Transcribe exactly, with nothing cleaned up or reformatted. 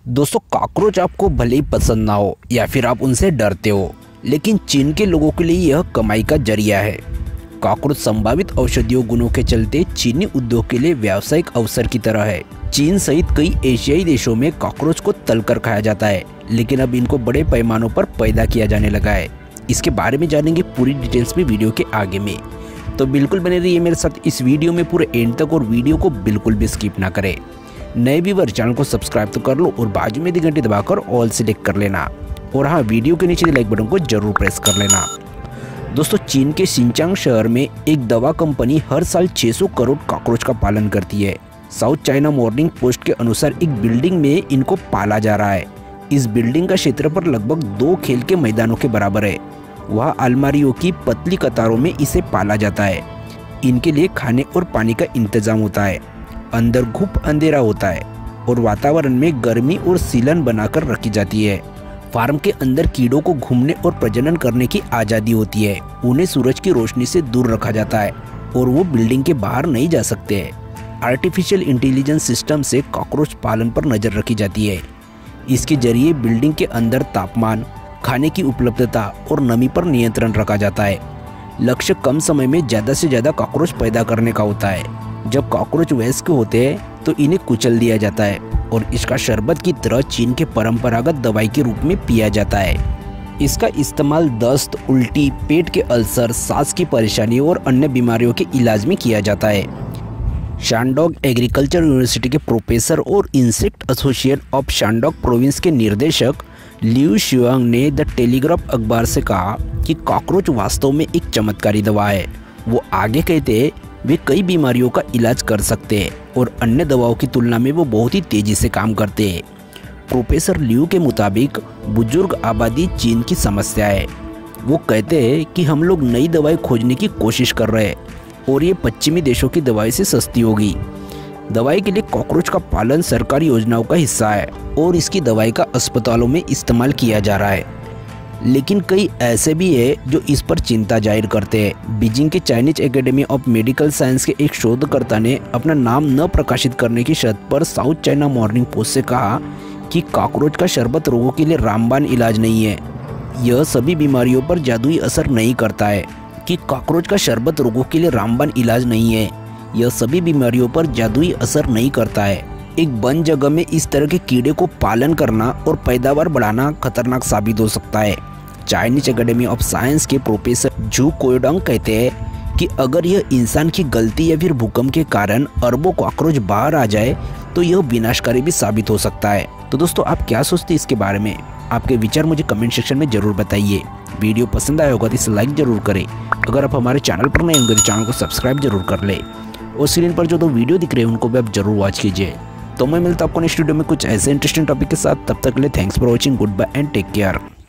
दोस्तों, कॉकरोच आपको भले ही पसंद ना हो या फिर आप उनसे डरते हो, लेकिन चीन के लोगों के लिए यह कमाई का जरिया है। कॉकरोच संभावित औषधीय गुणों के चलते चीनी उद्योग के लिए व्यावसायिक अवसर की तरह है। चीन सहित कई एशियाई देशों में कॉकरोच को तलकर खाया जाता है, लेकिन अब इनको बड़े पैमानों पर पैदा किया जाने लगा है। इसके बारे में जानेंगे पूरी डिटेल्स में वीडियो के आगे में, तो बिल्कुल बने रहिए मेरे साथ इस वीडियो में पूरे एंड तक और वीडियो को बिल्कुल भी स्किप ना करें। नए व्यूअर चैनल को सब्सक्राइब तो कर लो और बाजू में दी घंटी दबाकर ऑल सेलेक्ट कर लेना, और हाँ, वीडियो के नीचे लाइक बटन को जरूर प्रेस कर लेना। दोस्तों, चीन के शिनचांग शहर में एक दवा कंपनी हर साल छह सौ करोड़ कॉकरोच का पालन करती है। साउथ चाइना मॉर्निंग पोस्ट के अनुसार एक बिल्डिंग में इनको पाला जा रहा है। इस बिल्डिंग का क्षेत्रफल लगभग दो खेल के मैदानों के बराबर है। वहाँ अलमारियों की पतली कतारों में इसे पाला जाता है। इनके लिए खाने और पानी का इंतजाम होता है। अंदर घुप अंधेरा होता है और वातावरण में गर्मी और सीलन बनाकर रखी जाती है। फार्म के अंदर कीड़ों को घूमने और प्रजनन करने की आज़ादी होती है। उन्हें सूरज की रोशनी से दूर रखा जाता है और वो बिल्डिंग के बाहर नहीं जा सकते हैं। आर्टिफिशियल इंटेलिजेंस सिस्टम से कॉकरोच पालन पर नज़र रखी जाती है। इसके जरिए बिल्डिंग के अंदर तापमान, खाने की उपलब्धता और नमी पर नियंत्रण रखा जाता है। लक्ष्य कम समय में ज़्यादा से ज़्यादा कॉकरोच पैदा करने का होता है। जब कॉकरोच वयस्क होते हैं तो इन्हें कुचल दिया जाता है और इसका शरबत की तरह चीन के परंपरागत दवाई के रूप में पिया जाता है। इसका इस्तेमाल दस्त, उल्टी, पेट के अल्सर, सांस की परेशानी और अन्य बीमारियों के इलाज में किया जाता है। शानडोंग एग्रीकल्चर यूनिवर्सिटी के प्रोफेसर और insect association of Shandong province के निर्देशक लियू शियांग ने द टेलीग्राफ अखबार से कहा कि कॉकरोच वास्तव में एक चमत्कारी दवा है। वो आगे कहते हैं वे कई बीमारियों का इलाज कर सकते हैं और अन्य दवाओं की तुलना में वो बहुत ही तेज़ी से काम करते हैं। प्रोफेसर लियू के मुताबिक बुजुर्ग आबादी चीन की समस्या है। वो कहते हैं कि हम लोग नई दवाई खोजने की कोशिश कर रहे हैं और ये पश्चिमी देशों की दवाई से सस्ती होगी। दवाई के लिए कॉकरोच का पालन सरकारी योजनाओं का हिस्सा है और इसकी दवाई का अस्पतालों में इस्तेमाल किया जा रहा है। लेकिन कई ऐसे भी हैं जो इस पर चिंता जाहिर करते हैं। बीजिंग के Chinese academy of medical science के एक शोधकर्ता ने अपना नाम न प्रकाशित करने की शर्त पर साउथ चाइना मॉर्निंग पोस्ट से कहा कि कॉकरोच का शरबत रोगों के लिए रामबाण इलाज नहीं है। यह सभी बीमारियों पर जादुई असर नहीं करता है कि कॉकरोच का शरबत रोगों के लिए रामबाण इलाज नहीं है। यह सभी बीमारियों पर जादुई असर नहीं करता है। एक बंद जगह में इस तरह के कीड़े को पालन करना और पैदावार बढ़ाना खतरनाक साबित हो सकता है। चाइनीज एकेडमी ऑफ साइंस के प्रोफेसर जू कोयोडोंग कहते हैं कि अगर यह इंसान की गलती या फिर भूकंप के कारण अरबों कॉकरोच बाहर आ जाए तो यह विनाशकारी भी साबित हो सकता है। तो दोस्तों, आप क्या सोचते हैं इसके बारे में? आपके विचार मुझे कमेंट सेक्शन में जरूर बताइए। वीडियो पसंद आया होगा तो इसे लाइक जरूर करें। अगर आप हमारे चैनल पर नए होंगे तो चैनल को सब्सक्राइब जरूर कर ले, और स्क्रीन पर जो दो वीडियो दिख रहे हैं उनको भी आप जरूर वॉच कीजिए। तो मैं मिलता हूं आपको नेक्स्ट वीडियो में कुछ ऐसे इंटरेस्टिंग टॉपिक के साथ। तब तक के लिए thanks for watching, goodbye and take care.